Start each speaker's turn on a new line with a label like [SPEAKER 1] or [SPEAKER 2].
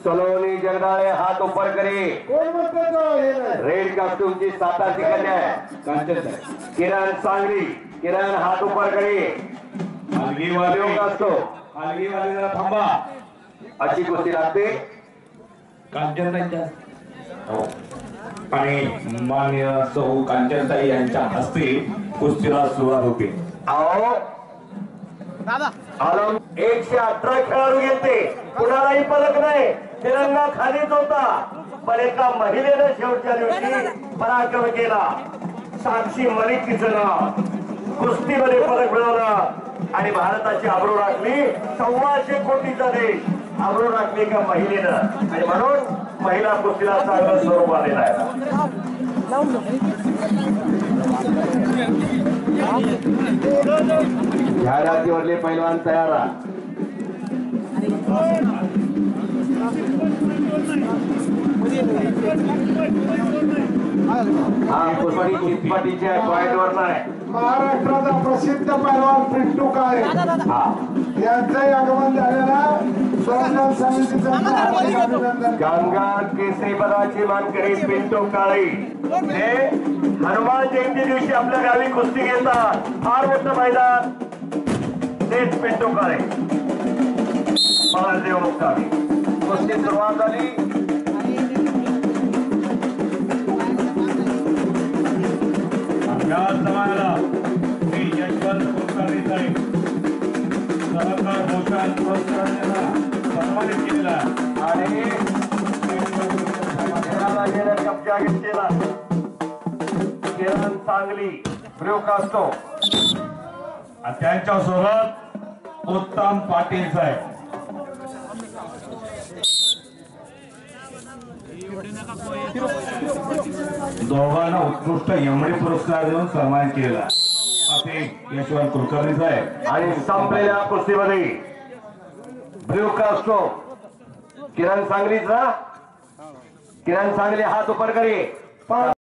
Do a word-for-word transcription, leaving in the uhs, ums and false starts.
[SPEAKER 1] सोलोनी जगदाळे हात ऊपर करी रेड कॉस्ट्यूमची सातारची कन्या किरण सांगली किरण हात ऊपर करी
[SPEAKER 2] हलगी वाले
[SPEAKER 1] असतो
[SPEAKER 2] हलगी वाले जरा थांबा
[SPEAKER 1] अशी कुस्ती लागते
[SPEAKER 2] कांचनताईंच्या आणि मान्य सौ कांचनताई यांच्या हस्ते कुस्तीला सुरुवात होते.
[SPEAKER 1] आओ आलम एकशे अठरा खेळाडू घेते कुणालाही पलक नाही तिरंगा खालीच होता पण एका महिलेने शेवटच्या दिवशी पराक्रम केला. साक्षी मलिक तिचं नाव कुस्तीमध्ये पदक मिळवला आणि भारताची आबरू राखली. सव्वाशे कोटीचा देश आबरू राखली एका महिलेनं आणि म्हणून महिला कुस्तीला चांगलं स्वरूप आलेलं आहे. ह्या राज्यावरले पैलवान तयार हा कुस्ती चितपटीच्या पॉइंटवर नाही.
[SPEAKER 3] महाराष्ट्राचा प्रसिद्ध पैलवान पिंटू काळे यांचंही आगमन झालेलं
[SPEAKER 1] कामगार केसरी पदाची मानकरी पिंटू काळे हे हनुमान जयंती दिवशी आपल्या गावी कुस्ती घेतात. फार मोठं मैदान तेच पिंटू काळे देव मुक्तावी कुस्ती सुरुवात झाली.
[SPEAKER 2] या समाजाला श्री यशवंत कुलकर्णी साहेब सहकार भूषण पुरस्काराने सन्मानित केलेला
[SPEAKER 1] आणि कब्जा घेतलेला किरण सांगली प्रयोग असतो
[SPEAKER 2] त्यांच्या सोबत उत्तम पाटील साहेब दोघांना उत्कृष्ट यमडी पुरस्कार देऊन सन्मानित केला असे यशवंत कुलकर्णी साहेब.
[SPEAKER 1] आणि संपलेल्या कुस्तीमध्ये प्रयोग असतो किरण सांगलीचा किरण सांगली हात उपर करी.